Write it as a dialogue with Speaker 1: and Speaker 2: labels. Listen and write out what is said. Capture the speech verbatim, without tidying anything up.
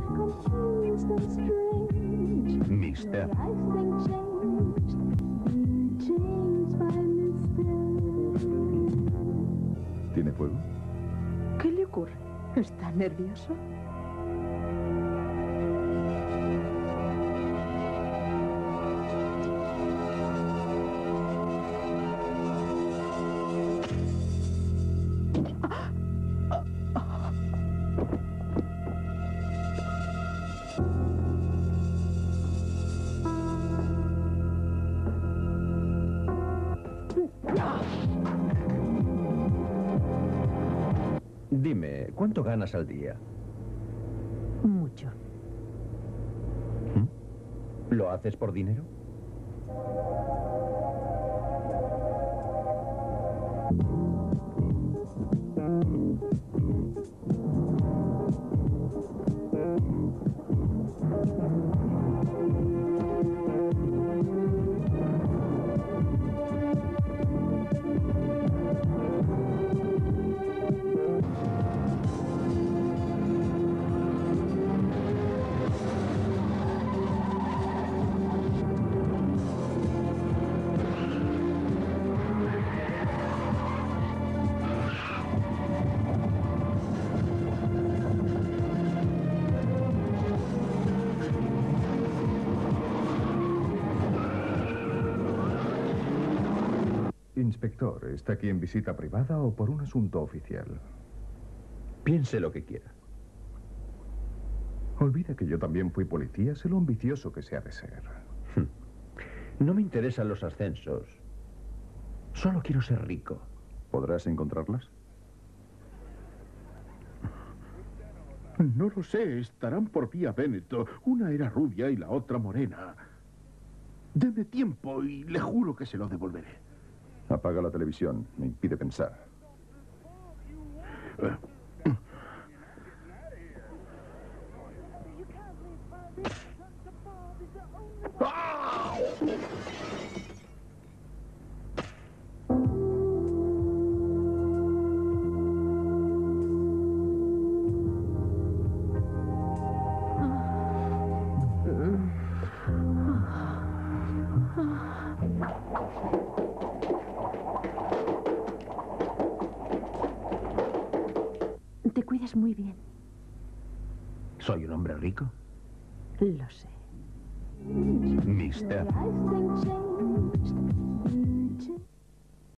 Speaker 1: Mister.
Speaker 2: ¿Tiene fuego?
Speaker 3: ¿Qué le ocurre? ¿Está nervioso?
Speaker 1: Dime, ¿cuánto ganas al día?
Speaker 3: Mucho.
Speaker 1: ¿Mm? ¿Lo haces por dinero?
Speaker 2: Inspector, ¿está aquí en visita privada o por un asunto oficial?
Speaker 1: Piense lo que quiera.
Speaker 2: Olvida que yo también fui policía, sé lo ambicioso que se ha de ser.
Speaker 1: No me interesan los ascensos. Solo quiero ser rico.
Speaker 2: ¿Podrás encontrarlas? No lo sé, estarán por vía Véneto. Una era rubia y la otra morena. Deme tiempo y le juro que se lo devolveré. Apaga la televisión, me impide pensar. Eh. ¡Ah!
Speaker 3: Te cuidas muy bien.
Speaker 1: ¿Soy un hombre rico?
Speaker 3: Lo sé.
Speaker 1: Mister.